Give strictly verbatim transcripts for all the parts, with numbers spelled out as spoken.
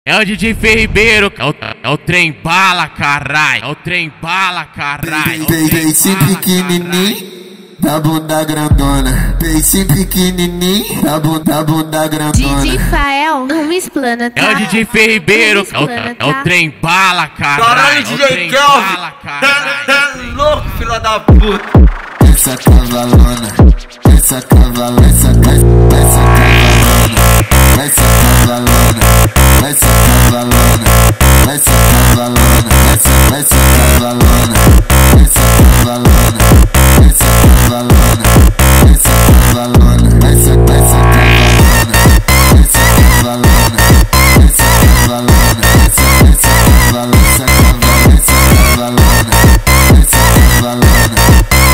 É o D J Ferribeiro, é o, é o trem bala, carai. É o trem bala, carai. Peicinho pequenininho, da bunda grandona. Peicinho pequenininho, da bunda, bunda grandona. D J Fael, não me explana, tá? É o D J Ferribeiro, é o, explana, é o tá? trem bala, carai. Caralho, D J Kelvin, é louco, filha da puta. Essa cavalona, essa cavalona, essa, essa cavalona, essa cavalona, essa cavalona, essa cavalona, essa, essa cavalona, essa cavalona, essa cavalona, essa cavalona, essa, essa cavalona, essa cavalona, essa cavalona, essa, essa cavalona, essa cavalona, essa cavalona, essa cavalona.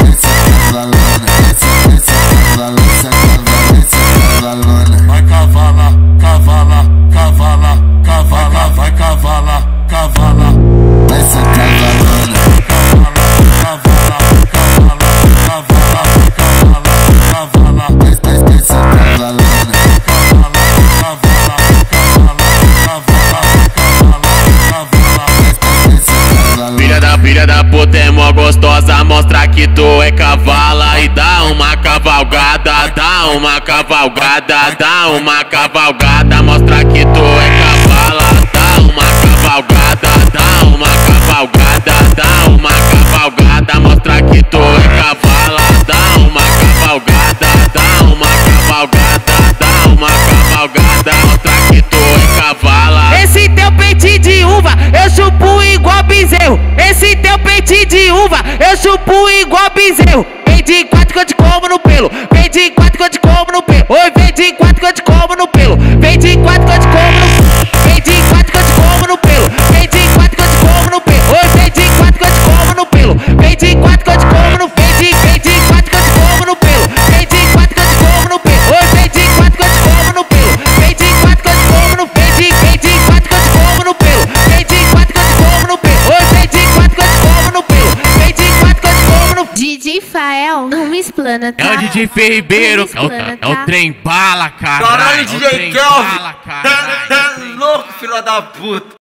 Vai cavala, cavala, cavala, cavala, vai cavala, cavala. Essa cavalona, cavala, cavala, cavala, cavala, cavala, cavala. essa cavalona, cavala, cavala, cavala, cavala, cavala. Filha da filha da puta é mó gostosa, mostra que tu é cavala e dá uma cavalgada, dá uma cavalgada, dá uma cavalgada, mostra que tu é cavala, dá uma cavalgada, dá uma cavalgada, dá uma cavalgada, mostra que tu é cavala, dá uma cavalgada, dá uma cavalgada, dá uma cavalgada, mostra que tu é cavala. Esse teu peitinho de uva, eu chupo igual bezerro. Esse teu peitinho de uva, eu chupo igual bezerro. Vem de quatro que eu te como no pelo. Vem de quatro que eu te como no pelo. Oi, vem de quatro que eu te como no pelo. Vem de quatro que eu te como no pelo. Vem de quatro que eu te como no pelo. Vem de quatro que eu te como no pelo. Oi, vem de quatro que eu te como no pelo. Vem de quatro que eu te como no pelo. Vem de, vem de quatro que eu te como no pelo. Vem de quatro que eu te como no pelo. Oi, vem de quatro que eu te como no pelo. Vem de quatro que eu te como no pelo. Vem de, vem de quatro que eu te como no pelo. Vem de quatro que eu te como no pelo. Oi, vem de quatro que eu te como no pelo. Vem de quatro que eu te como no pelo. D J Fael, não me explana, tá? É o D J Ferribeiro, é o, explana, é o tá? trem bala, carai. Caralho, É o D J trem Kelvin, bala, carai. é louco, filha da puta.